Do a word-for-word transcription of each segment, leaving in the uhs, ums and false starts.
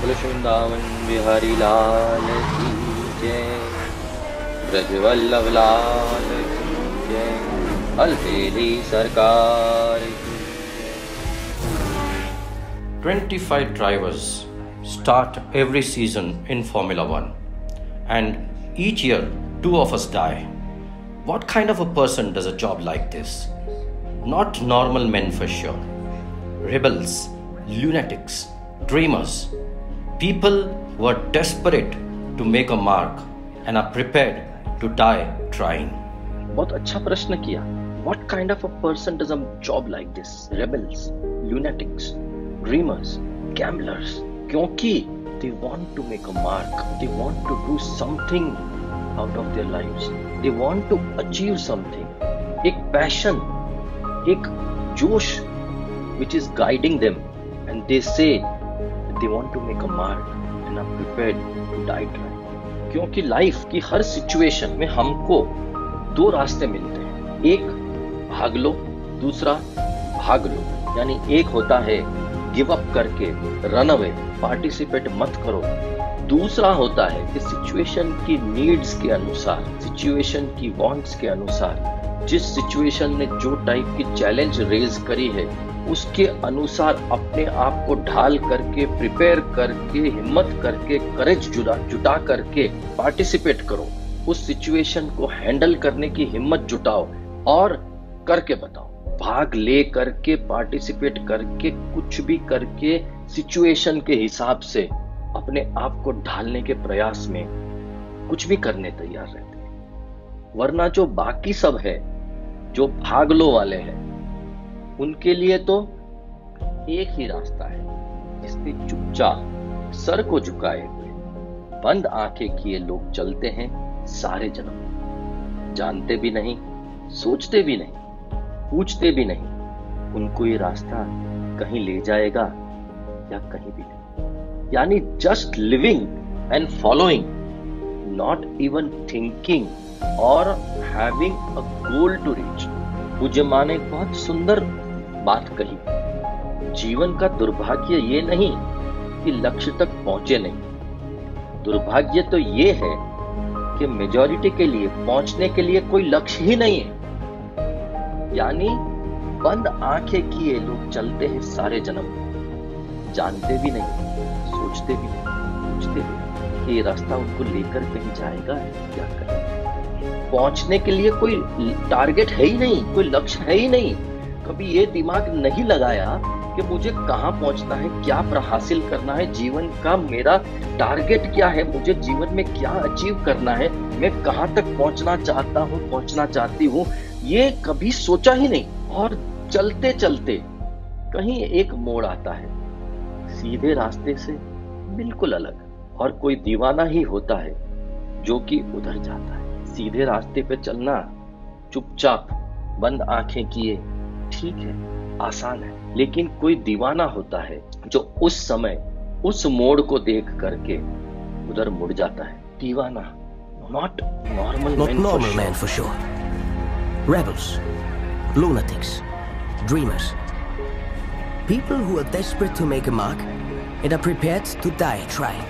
बोलो वृंदावन बिहारी लाल की जय, ब्रजवल्लभ लाल की जय, अलबेली सरकार की। twenty-five drivers start every season in Formula One, and each year two of us die. What kind of a person does a job like this? Not normal men for sure. Rebels, lunatics, dreamers, people who are desperate to make a mark and are prepared to die trying. बहुत अच्छा प्रश्न किया. What kind of a person does a job like this? Rebels, lunatics, dreamers, gamblers. क्योंकि they want to make a mark. They want to do something out of their lives. They want to achieve something. एक passion, एक जोश which is guiding them, and they say that they want to make a mark and are prepared to die trying. क्योंकि life की हर situation में हमको दो रास्ते मिलते हैं. एक भाग लो, दूसरा भाग लो. यानी एक होता है गिव अप करके रन अवे, पार्टिसिपेट मत करो. दूसरा होता है कि सिचुएशन की नीड्स के अनुसार, सिचुएशन की वांट्स के अनुसार, जिस सिचुएशन ने जो टाइप की चैलेंज रेज करी है उसके अनुसार अपने आप को ढाल करके, प्रिपेयर करके, हिम्मत करके, करेज जुटा जुटा करके पार्टिसिपेट करो. उस सिचुएशन को हैंडल करने की हिम्मत जुटाओ और करके बताओ. भाग ले करके, पार्टिसिपेट करके, कुछ भी करके सिचुएशन के हिसाब से अपने आप को ढालने के प्रयास में कुछ भी करने तैयार रहते हैं. वरना जो बाकी सब है, जो भाग लो वाले हैं, उनके लिए तो एक ही रास्ता है, जिसपे चुपचाप सर को झुकाए हुए बंद आंखें किए लोग चलते हैं सारे जन्म. जानते भी नहीं, सोचते भी नहीं, पूछते भी नहीं, उनको ये रास्ता कहीं ले जाएगा या कहीं भी नहीं. यानी just living and following, not even thinking और having a goal to reach. पूज्य मां ने बहुत सुंदर बात कही. जीवन का दुर्भाग्य ये नहीं कि लक्ष्य तक पहुंचे नहीं. दुर्भाग्य तो ये है कि मेजॉरिटी के लिए पहुंचने के लिए कोई लक्ष्य ही नहीं है. यानी बंद आंखें किए लोग चलते हैं सारे जन्म. जानते भी नहीं, सोचते भी नहीं, पूछते भी नहीं कि ये रास्ता उनको लेकर कहीं जाएगा या कहीं. पहुंचने के लिए कोई टारगेट है ही नहीं, कोई लक्ष्य है ही नहीं. कभी ये दिमाग नहीं लगाया कि मुझे कहां पहुंचना है, क्या हासिल करना है, जीवन का मेरा टारगेट क्या है, मुझे जीवन में क्या अचीव करना है, मैं कहां तक पहुंचना चाहता हूं, पहुंचना चाहती हूं, ये कभी सोचा ही नहीं. और चलते चलते कहीं एक मोड़ आता है, सीधे रास्ते से बिल्कुल अलग, और कोई दीवाना ही होता है जो कि उधर जाता है. सीधे रास्ते पे चलना, चुपचाप बंद आंखें किए, ठीक है, आसान है. लेकिन कोई दीवाना होता है जो उस समय उस मोड़ को देख करके उधर मुड़ जाता है. दीवाना, not normal Not normal men for sure. Rebels, lunatics, dreamers. People who are desperate to make a mark and are prepared to die trying.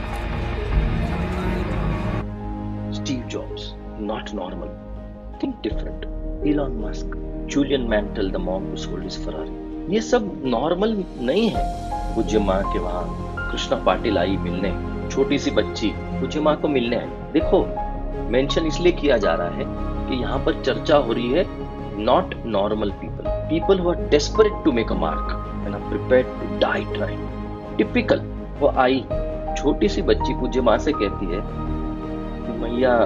Steve Jobs, not normal. Think different. Elon Musk, Julian Mantle, the monk who sold his Ferrari. ये सब normal नहीं है. पूज्य माँ के वहाँ कृष्णा पाटिल आई मिलने, छोटी सी बच्ची पूज्य माँ को मिलने आई. देखो, मेंशन इसलिए किया जा रहा है कि यहाँ पर चर्चा हो रही है not normal people, people who are desperate to make a mark and are prepared to die trying. Typical. वो आई, छोटी सी बच्ची पूज्य माँ से कहती है, मैया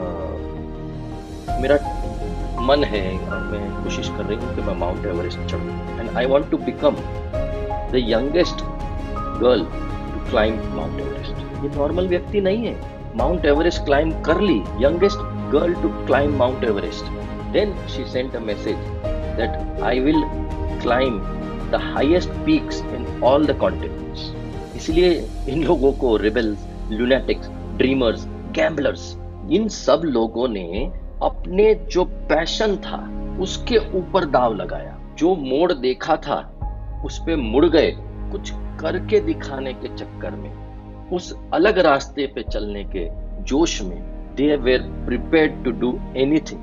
मेरा मन है और मैं कोशिश कर रही हूँ कि मैं माउंट एवरेस्ट चढ़ूं, and I want to become the youngest girl to climb Mount Everest. ये नॉर्मल व्यक्ति नहीं है. माउंट एवरेस्ट क्लाइंब कर ली, youngest girl to climb Mount Everest. Then she sent a message that I will climb the highest peaks in all the continents. इसलिए इन लोगों को रिबेल्स, लुनेटिक्स, ड्रीमर्स, गैम्बलर्स, इन सब लोगों ने अपने जो पैशन था उसके ऊपर दाव लगाया. जो मोड़ देखा था उस पे मुड़ गए, कुछ करके दिखाने के चक्कर में, उस अलग रास्ते पे चलने के जोश में, they were prepared to do anything,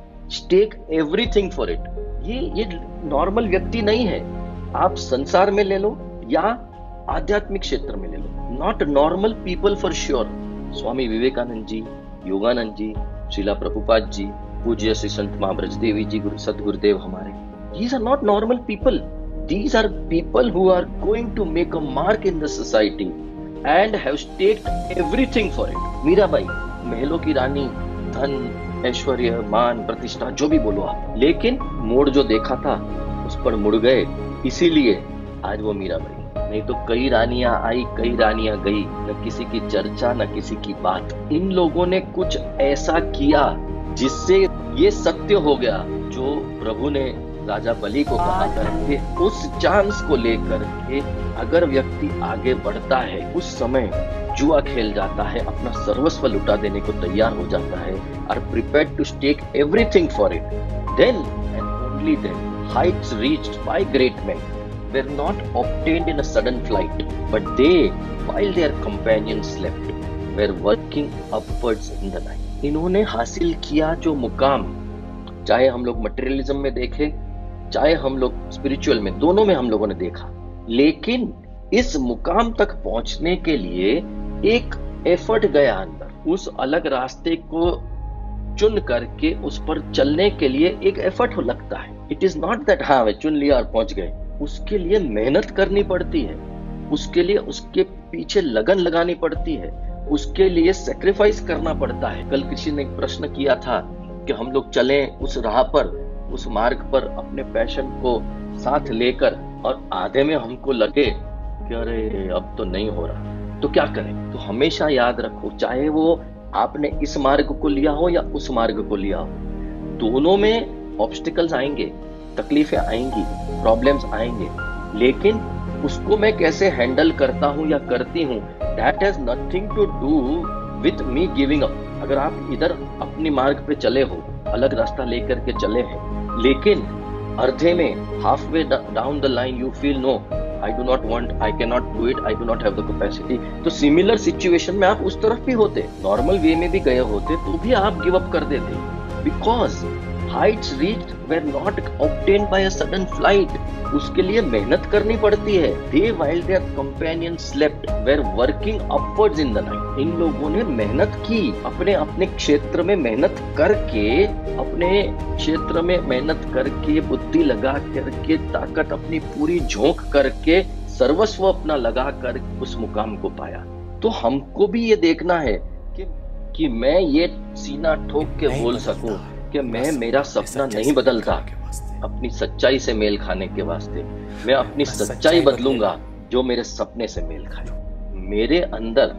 take everything for it. ये ये नॉर्मल व्यक्ति नहीं है। आप संसार में ले लो या आध्यात्मिक क्षेत्र में ले लो, not normal people for sure. Swami Vivekananda ji, Yogananda ji, Shrila Prabhupada ji, पूज्य श्री संत मां ब्रजदेवी जी, गुरु सदगुरुदेव हमारे, these are not normal people. These are people who are going to make a mark in the society and have staked everything for it. Mirabai, महलों की रानी, धन, ऐश्वर्य, मान, प्रतिष्ठा, जो भी बोलो आप, लेकिन मोड़ जो देखा था उस पर मुड़ गए, इसीलिए आज वो मीराबाई। नहीं तो कई रानियां आई, कई रानियां गई, न किसी की चर्चा, न किसी की बात। इन लोगों ने कुछ ऐसा किया जिससे ये सत्य हो गया जो प्रभु ने राजा बलि को कहा था कि उस चांस को लेकर के अगर व्यक्ति आगे बढ़ता है, उस समय जुआ खेल जाता है, अपना सर्वस्व लुटा देने को तैयार हो जाता है, are prepared to stake everything for it, then and only then heights reached by great men were not obtained in a sudden flight, but they, while their companions slept, were working upwards in the night. इन्होंने हासिल किया जो मुकाम, चाहे हम लोग materialism में देखें, चाहे हम लोग स्पिरिचुअल में, दोनों में हम लोगों ने देखा, लेकिन इस मुकाम तक पहुंचने के लिए एक एफर्ट गया अंदर। उस अलग रास्ते को चुन करके उस पर चलने के लिए एक एफर्ट लगता है। इट इज नॉट दैट हाँ वे चुन लिया और पहुंच गए। उसके लिए मेहनत करनी पड़ती है, उसके लिए उसके पीछे लगन लगानी पड़ती है, उसके लिए सेक्रीफाइस करना पड़ता है। कल किसी ने एक प्रश्न किया था कि हम लोग चलें उस राह पर, उस मार्ग पर अपने पैशन को साथ लेकर, और आधे में हमको लगे कि अरे अब तो नहीं हो रहा, तो क्या करें? तो हमेशा याद रखो, चाहे वो आपने इस मार्ग को लिया हो या उस मार्ग को लिया हो, दोनों में ऑब्स्टिकल्स आएंगे, तकलीफें आएंगी, प्रॉब्लम्स आएंगे, लेकिन उसको मैं कैसे हैंडल करता हूं या करती हूं, that has nothing to do with me giving up. अगर आप इधर अपनी मार्ग पे चले हो, अलग रास्ता लेकर के चले हैं, लेकिन अर्धे में, halfway down the line you feel no I do not want, I cannot do it, I do not have the capacity, तो सिमिलर सिचुएशन में आप उस तरफ भी होते, नॉर्मल वे में भी गए होते, तो भी आप गिव अप कर देते, because heights reached were not obtained by a sudden flight. उसके लिए मेहनत करनी पड़ती है। They, while their companions slept, were working upwards in the night. इन लोगों ने मेहनत की, अपने अपने क्षेत्र में मेहनत करके, अपने क्षेत्र में मेहनत करके, बुद्धि लगा करके, ताकत अपनी पूरी झोंक करके, सर्वस्व अपना लगा कर उस मुकाम को पाया। तो हमको भी ये देखना है कि कि मैं ये सीना ठोक के बोल सकूं कि मैं, मेरा सपना नहीं बदलता अपनी सच्चाई से मेल खाने के वास्ते, मैं अपनी सच्चाई बदलूंगा जो मेरे सपने से मेल खाए। मेरे अंदर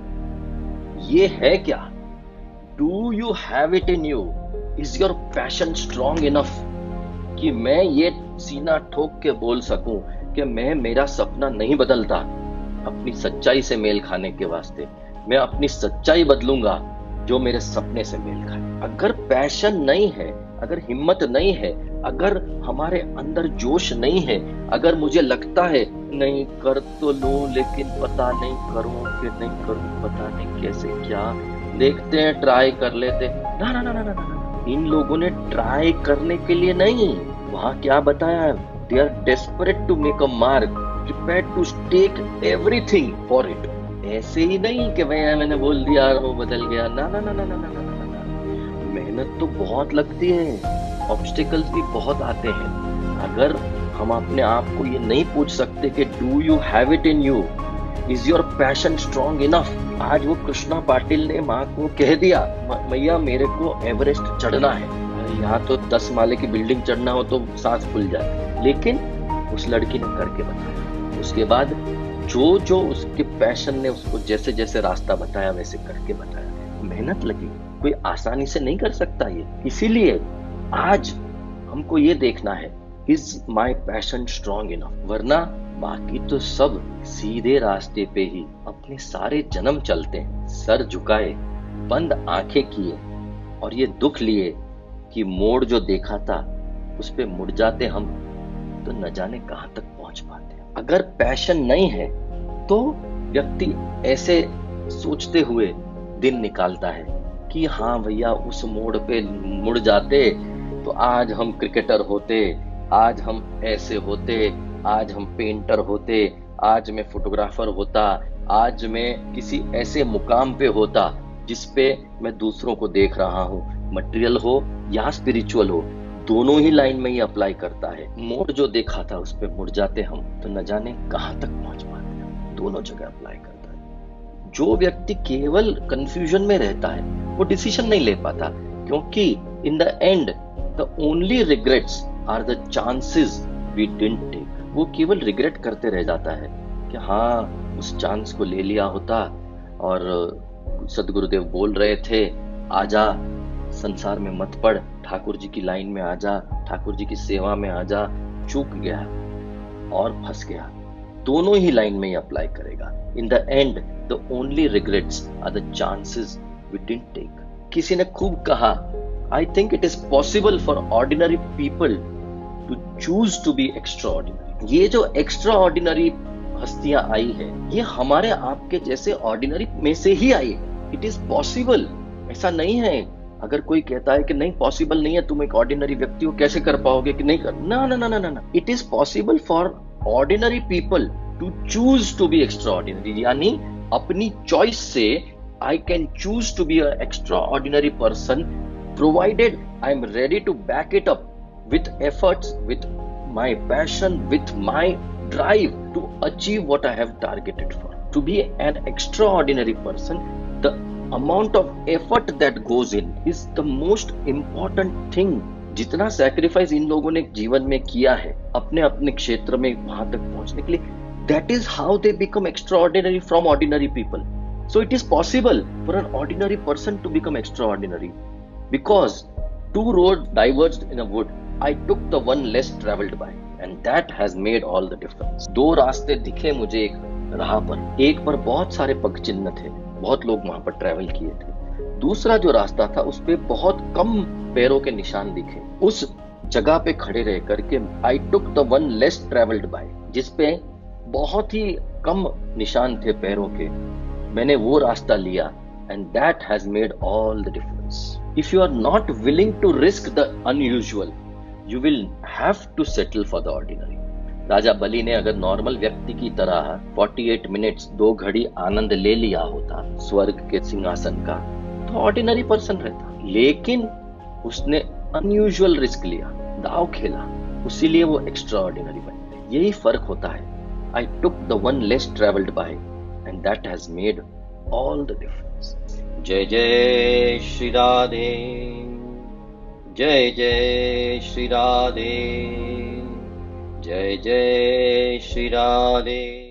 ये है क्या? Do you have it in you? Is your passion strong enough कि मैं ये सीना ठोक के बोल सकूं कि मैं, मेरा सपना नहीं बदलता अपनी सच्चाई से मेल खाने के वास्ते, मैं अपनी सच्चाई बदलूंगा जो मेरे सपने से मेल खाए। अगर पैशन नहीं है, अगर हिम्मत नहीं है, अगर हमारे अंदर जोश नहीं है, अगर मुझे लगता है नहीं कर तो लूं लेकिन पता नहीं करूं कि नहीं करूं, पता नहीं कैसे, क्या देखते हैं, ट्राई कर लेते, ना ना ना ना ना ना। इन लोगों ने ट्राई करने के लिए नहीं, वहां क्या बताया, they are desperate to make a mark, prepared to stake everything for it. ऐसे ही नहीं कि भैया मैंने बोल दिया वो बदल गया, ना ना ना ना ना ना ना ना ना। मेहनत तो बहुत लगती है, ऑब्स्टिकल्स भी बहुत आते हैं। अगर हम अपने आप को ये नहीं पूछ सकते कि do you have it in you, is your passion strong enough. आज वो कृष्णा पाटिल ने माँ को कह दिया, मैया मेरे को एवरेस्ट चढ़ना है, यहाँ तो दस माले की बिल्डिंग चढ़ना हो तो सांस फूल जाए, लेकिन उस लड़की ने करके बताया। उसके बाद जो जो उसके पैशन ने उसको जैसे जैसे रास्ता बताया वैसे करके बताया। मेहनत लगी, कोई आसानी से नहीं कर सकता ये। इसीलिए आज हमको ये देखना है, is my passion strong enough, वरना बाकी तो सब सीधे रास्ते पे ही अपने सारे जन्म चलते हैं, सर झुकाए, बंद आंखें किए, और ये दुख लिए कि मोड़ जो देखा था उस पे मुड़ जाते हम तो न जाने कहां तक पहुंच पाते। अगर पैशन नहीं है, तो व्यक्ति ऐसे सोचते हुए दिन निकालता है कि हाँ भैया उस मोड़ पे मुड़ जाते तो आज हम क्रिकेटर होते, आज हम ऐसे होते, आज हम पेंटर होते, आज मैं फोटोग्राफर होता, आज मैं किसी ऐसे मुकाम पे होता जिसपे मैं दूसरों को देख रहा हूँ। मटेरियल हो या स्पिरिचुअल हो, दोनों ही लाइन में ही अप्लाई करता है। मोड़ जो देखा था उस पे मुड़ जाते हम तो न जाने कहां तक पहुंच पाते हैं। दोनों जगह अप्लाई करता है। जो व्यक्ति केवल कंफ्यूजन में रहता है वो डिसीजन नहीं ले पाता, क्योंकि in the end the only regrets are the chances we didn't take. वो केवल रिग्रेट करते रह जाता है कि हाँ उस चांस को ले लिया होता, और सदगुरुदेव बोल रहे थे आजा संसार में मत पड़, ठाकुर जी की लाइन में आजा, ठाकुर जी की सेवा में आजा। चूक गया और फंस गया। दोनों ही लाइन में ही अप्लाई करेगा। In the end the only regrets are the chances we didn't take. किसी ने खूब कहा, I think it is possible for ordinary people to choose to be extraordinary. ये जो एक्स्ट्राऑर्डिनरी हस्तियां आई है ये हमारे आपके जैसे ऑर्डिनरी में से ही आई है। इट इज पॉसिबल, ऐसा नहीं है। अगर कोई कहता है कि नहीं पॉसिबल नहीं है, तुम एक ऑर्डिनरी व्यक्ति हो, कैसे कर पाओगे कि नहीं कर, ना ना ना ना ना, it is possible for ordinary people to choose to be extraordinary. यानी अपनी चॉइस से I can choose to be a extraordinary person, provided I am ready to back it up with efforts, with my passion, with my drive to achieve what I have targeted for. To be an extraordinary person, the amount of effort that goes in is the most important thing. जितना sacrifice इन लोगों ने जीवन में किया है अपने अपने क्षेत्र में वहां तक पहुंचने के लिए, that is how they become extraordinary from ordinary people. So it is possible for an ordinary person to become extraordinary, because two roads diverged in a wood. I took the one less traveled by, and that has made all the difference. दो रास्ते दिखे मुझे एक राह पर, एक पर बहुत सारे पग चिन्ह थे, बहुत लोग वहां पर ट्रैवल किए थे। दूसरा जो रास्ता था उस पे बहुत कम पैरों के निशान दिखे। उस जगह पे खड़े रह करके I took the one less traveled by, जिसपे बहुत ही कम निशान थे पैरों के, मैंने वो रास्ता लिया, and that has made all the difference. If you are not willing to risk the unusual, you will have to settle for the ordinary. राजा बलि ने अगर नॉर्मल व्यक्ति की तरह अड़तालीस मिनट्स दो घड़ी आनंद ले लिया होता स्वर्ग के सिंहासन का, तो ऑर्डिनरी पर्सन रहता। लेकिन उसने अनयूजुअल रिस्क लिया, दाव खेला, उसीलिए वो एक्स्ट्रा ऑर्डिनरी बन गए। यही फर्क होता है। I took the one less traveled by, and that has made all the difference. जय जय श्री राधे, जय जय श्री राधे, जय जय श्री राधे।